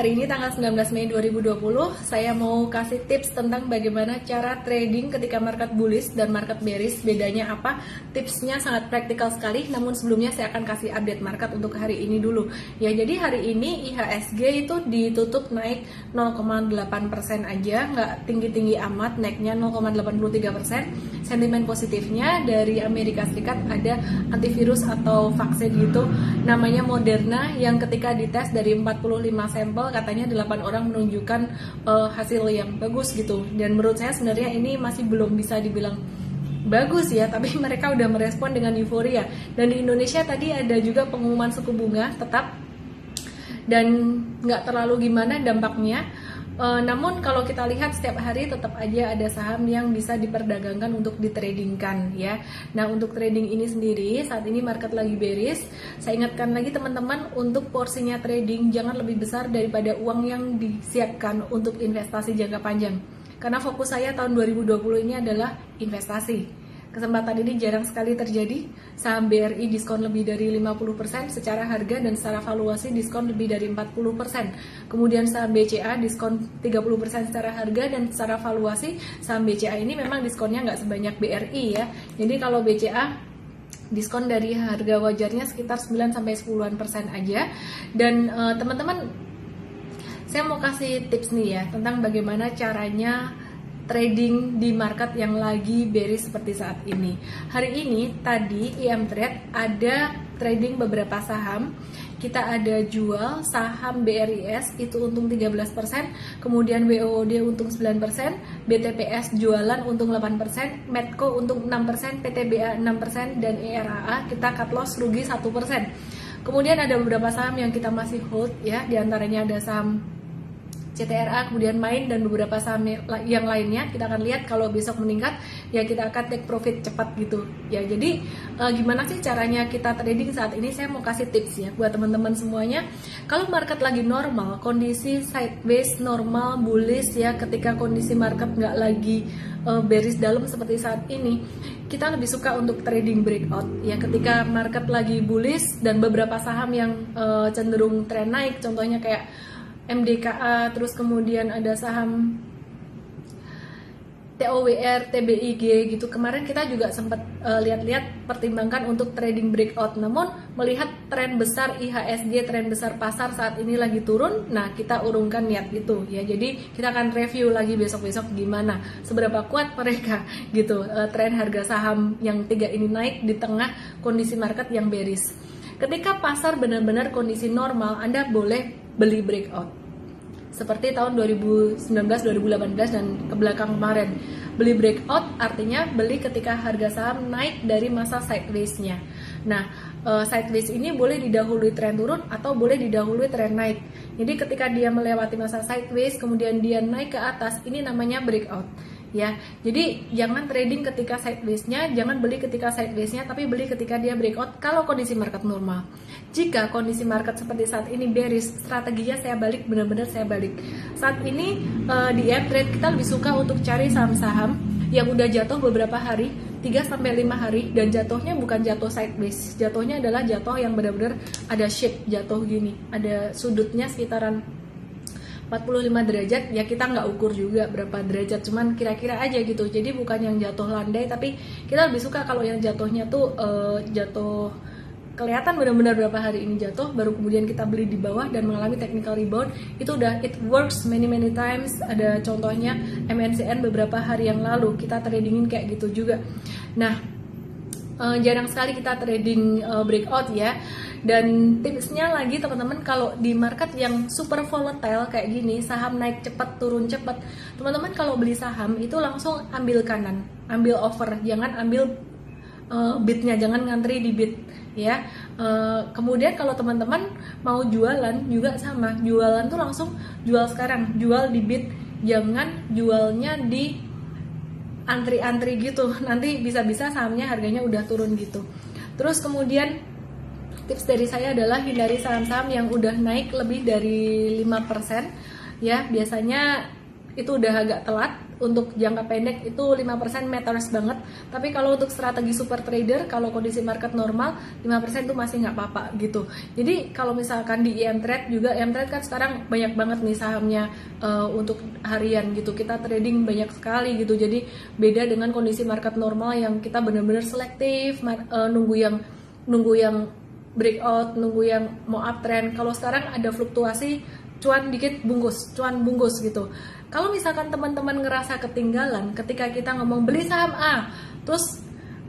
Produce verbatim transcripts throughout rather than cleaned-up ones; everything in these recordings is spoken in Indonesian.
Hari ini tanggal sembilan belas Mei dua ribu dua puluh, saya mau kasih tips tentang bagaimana cara trading ketika market bullish dan market bearish. Bedanya apa? Tipsnya sangat praktikal sekali, namun sebelumnya saya akan kasih update market untuk hari ini dulu. Ya, jadi hari ini I H S G itu ditutup naik nol koma delapan persen aja, nggak tinggi-tinggi amat, naiknya nol koma delapan tiga persen. Sentimen positifnya dari Amerika Serikat ada antivirus atau vaksin gitu, namanya Moderna, yang ketika dites dari empat puluh lima sampel katanya delapan orang menunjukkan uh, hasil yang bagus gitu. Dan menurut saya sebenarnya ini masih belum bisa dibilang bagus ya, tapi mereka udah merespon dengan euforia. Dan di Indonesia tadi ada juga pengumuman suku bunga tetap, dan nggak terlalu gimana dampaknya. Uh, namun kalau kita lihat setiap hari tetap aja ada saham yang bisa diperdagangkan untuk ditradingkan ya. Nah, untuk trading ini sendiri saat ini market lagi bearish. Saya ingatkan lagi teman-teman, untuk porsinya trading jangan lebih besar daripada uang yang disiapkan untuk investasi jangka panjang. Karena fokus saya tahun dua ribu dua puluh ini adalah investasi. Kesempatan ini jarang sekali terjadi. Saham B R I diskon lebih dari lima puluh persen secara harga dan secara valuasi diskon lebih dari empat puluh persen. Kemudian saham B C A diskon tiga puluh persen secara harga dan secara valuasi. Saham B C A ini memang diskonnya nggak sebanyak B R I ya. Jadi kalau B C A diskon dari harga wajarnya sekitar sembilan sampai sepuluhan persen aja. Dan uh, teman-teman, saya mau kasih tips nih ya tentang bagaimana caranya trading di market yang lagi bearish seperti saat ini. Hari ini tadi I M Trade ada trading beberapa saham. Kita ada jual saham B R I S itu untung tiga belas persen, kemudian W O O D untung sembilan persen, B T P S jualan untung delapan persen, Medco untung enam persen, P T B A enam persen, dan E R A A kita cut loss rugi satu persen. Kemudian ada beberapa saham yang kita masih hold ya, diantaranya ada saham C T R A, kemudian Main, dan beberapa saham yang lainnya. Kita akan lihat kalau besok meningkat ya kita akan take profit cepat gitu ya. Jadi e, gimana sih caranya kita trading saat ini? Saya mau kasih tips ya buat teman-teman semuanya. Kalau market lagi normal, kondisi sideways normal bullish ya, ketika kondisi market nggak lagi e, bearish dalam seperti saat ini, kita lebih suka untuk trading breakout ya. Ketika market lagi bullish dan beberapa saham yang e, cenderung tren naik, contohnya kayak M D K A, terus kemudian ada saham T O W R, T B I G gitu. Kemarin kita juga sempat uh, lihat-lihat pertimbangkan untuk trading breakout. Namun melihat tren besar I H S G, tren besar pasar saat ini lagi turun, nah kita urungkan niat itu ya. Jadi kita akan review lagi besok-besok gimana, seberapa kuat mereka gitu uh, tren harga saham yang tiga ini naik di tengah kondisi market yang bearish. Ketika pasar benar-benar kondisi normal, Anda boleh beli breakout. Seperti tahun dua ribu sembilan belas, dua ribu delapan belas, dan ke belakang kemarin. Beli breakout artinya beli ketika harga saham naik dari masa sideways-nya. Nah, uh, sideways ini boleh didahului tren turun atau boleh didahului tren naik. Jadi ketika dia melewati masa sideways, kemudian dia naik ke atas, ini namanya breakout. Ya, jadi jangan trading ketika sideways-nya, jangan beli ketika sideways-nya, tapi beli ketika dia breakout kalau kondisi market normal. Jika kondisi market seperti saat ini bearish, strateginya saya balik, benar-benar saya balik. Saat ini uh, di I M Trade kita lebih suka untuk cari saham-saham yang udah jatuh beberapa hari, tiga sampai lima hari, dan jatuhnya bukan jatuh sideways. Jatuhnya adalah jatuh yang benar-benar ada shape, jatuh gini, ada sudutnya sekitaran empat puluh lima derajat ya. Kita nggak ukur juga berapa derajat, cuman kira-kira aja gitu. Jadi bukan yang jatuh landai, tapi kita lebih suka kalau yang jatuhnya tuh uh, jatuh kelihatan benar-benar berapa hari ini jatuh, baru kemudian kita beli di bawah dan mengalami technical rebound. Itu udah it works many many times. Ada contohnya M N C N beberapa hari yang lalu kita tradingin kayak gitu juga. Nah, uh, jarang sekali kita trading uh, breakout ya. Dan tipsnya lagi teman-teman, kalau di market yang super volatile kayak gini, saham naik cepat turun cepat, teman-teman kalau beli saham itu langsung ambil kanan, ambil over, jangan ambil uh, bidnya, jangan ngantri di bid ya. Uh, kemudian kalau teman-teman mau jualan juga sama, jualan tuh langsung jual sekarang, jual di bid, jangan jualnya di antri-antri gitu, nanti bisa-bisa sahamnya harganya udah turun gitu. Terus kemudian tips dari saya adalah hindari saham-saham yang udah naik lebih dari lima persen ya. Biasanya itu udah agak telat untuk jangka pendek itu lima persen matters banget. Tapi kalau untuk strategi super trader, kalau kondisi market normal lima persen itu masih nggak apa-apa gitu. Jadi kalau misalkan di I M Trade juga, I M Trade kan sekarang banyak banget nih sahamnya uh, untuk harian gitu. Kita trading banyak sekali gitu. Jadi beda dengan kondisi market normal yang kita benar-benar selektif, uh, nunggu yang nunggu yang breakout, nunggu yang mau uptrend. Kalau sekarang ada fluktuasi, cuan dikit bungkus, cuan bungkus gitu. Kalau misalkan teman-teman ngerasa ketinggalan ketika kita ngomong beli saham A, terus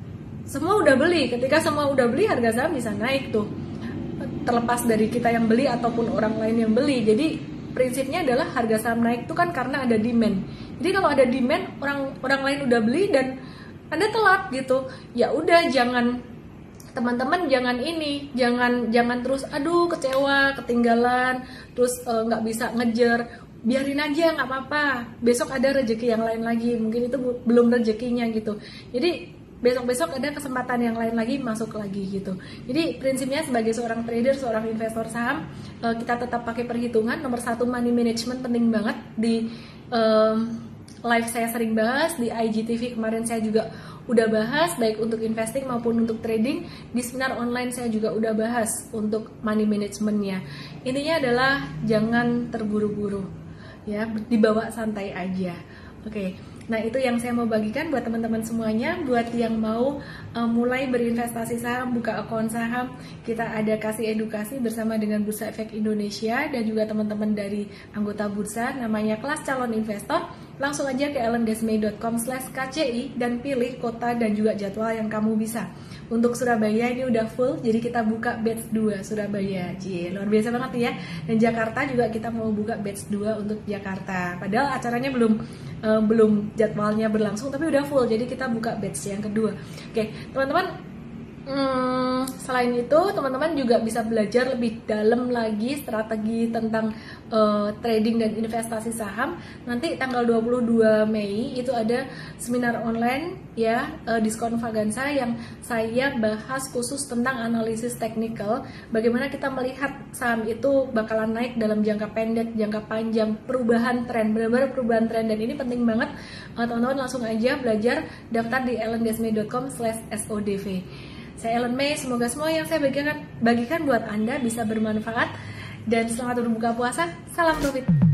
semua udah beli, ketika semua udah beli harga saham bisa naik tuh, terlepas dari kita yang beli ataupun orang lain yang beli. Jadi prinsipnya adalah harga saham naik itu kan karena ada demand. Jadi kalau ada demand, orang orang lain udah beli dan Anda telat gitu, ya udah jangan, teman-teman jangan ini, jangan jangan terus aduh kecewa, ketinggalan, terus nggak uh, bisa ngejar, biarin aja nggak apa-apa, besok ada rezeki yang lain lagi, mungkin itu belum rezekinya gitu. Jadi besok-besok ada kesempatan yang lain lagi, masuk lagi gitu. Jadi prinsipnya sebagai seorang trader, seorang investor saham, uh, kita tetap pakai perhitungan. Nomor satu, money management penting banget. Di um, live saya sering bahas, di I G T V kemarin saya juga udah bahas, baik untuk investing maupun untuk trading. Di seminar online saya juga udah bahas untuk money managementnya. Intinya adalah jangan terburu-buru, ya, dibawa santai aja. Oke, nah itu yang saya mau bagikan buat teman-teman semuanya. Buat yang mau uh, mulai berinvestasi saham, buka akun saham, kita ada kasih edukasi bersama dengan Bursa Efek Indonesia dan juga teman-teman dari anggota bursa, namanya kelas calon investor. Langsung aja ke ellen desmei dot com slash k c i dan pilih kota dan juga jadwal yang kamu bisa. Untuk Surabaya ini udah full, jadi kita buka batch dua Surabaya. Cie, luar biasa banget ya. Dan Jakarta juga kita mau buka batch dua untuk Jakarta. Padahal acaranya belum uh, belum jadwalnya berlangsung, tapi udah full, jadi kita buka batch yang kedua. Oke, teman-teman, Hmm, selain itu teman-teman juga bisa belajar lebih dalam lagi strategi tentang uh, trading dan investasi saham. Nanti tanggal dua puluh dua Mei itu ada seminar online ya, uh, diskon Vagansa, yang saya bahas khusus tentang analisis teknikal, bagaimana kita melihat saham itu bakalan naik dalam jangka pendek, jangka panjang, perubahan tren, benar-benar perubahan tren, dan ini penting banget. uh, teman-teman langsung aja belajar, daftar di ellen desmei dot com slash s o d v. Saya Ellen Mei, semoga semua yang saya bagikan, bagikan buat Anda bisa bermanfaat, dan selamat berbuka puasa, salam profit.